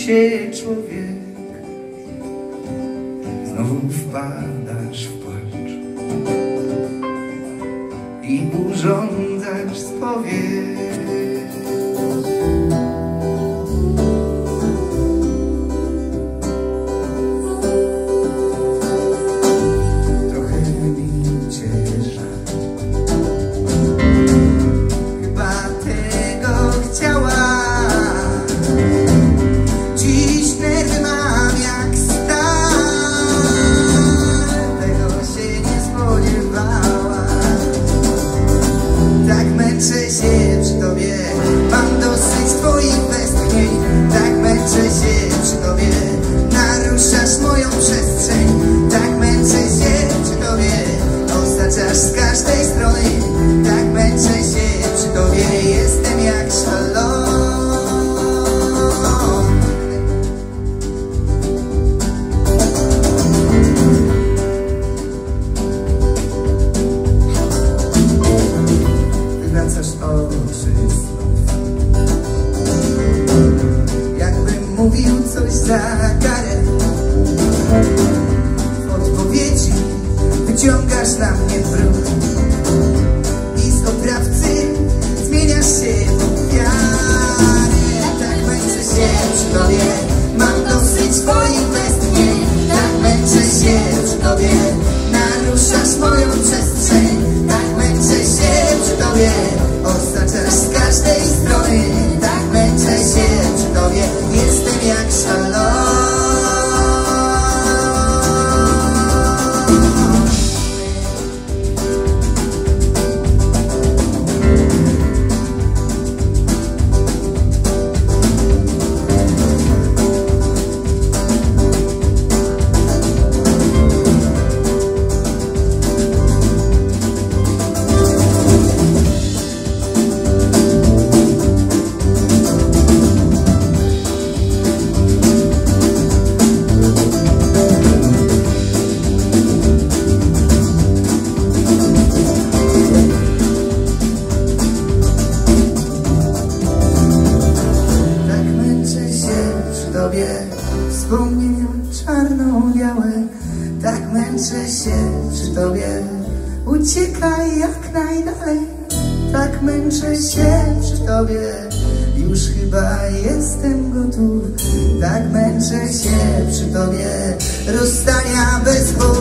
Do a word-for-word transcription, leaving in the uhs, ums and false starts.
się człowiek, znowu wpadasz w płacz i urządzasz spowiedź. Męczę się przy tobie, mam dosyć twoich westchnień. Tak męczę się przy tobie, naruszasz moją przestrzeń. Tak męczę się przy tobie, osaczasz z każdej strony. Tak męczę się przy tobie, jestem jak szalony. Oczy znów, jakbym mówił coś za karę. W odpowiedzi wyciągasz na mnie brud i z oprawcy zmieniasz się w ofiarę. Tak męczę się przy tobie, mam dosyć twoich westchnień. Tak męczę się przy tobie, naruszasz moją przestrzeń. Tak męczę się przy tobie, osaczasz z każdej strony. Tak męczę się przy tobie, jestem jak szalony. Wspomnienia czarno-białe, tak męczę się przy tobie. Uciekaj jak najdalej, tak męczę się przy tobie. Już chyba jestem gotów, tak męczę się przy tobie. Rozstania bez powodu.